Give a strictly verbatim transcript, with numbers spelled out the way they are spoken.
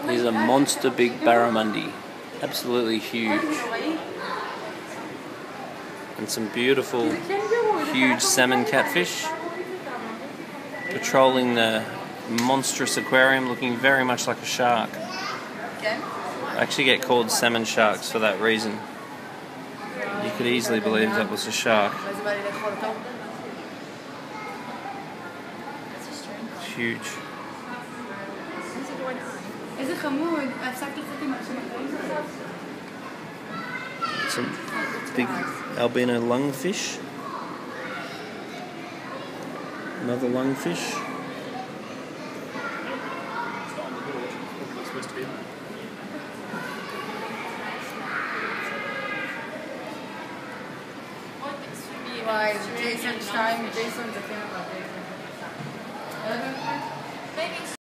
He's a monster big barramundi. Absolutely huge. And some beautiful, huge salmon catfish patrolling the monstrous aquarium, looking very much like a shark. I actually get called salmon sharks for that reason. You could easily believe that was a shark. It's huge. Some big albino lungfish. Another lungfish. Why? Jason's time. Jason's a camera.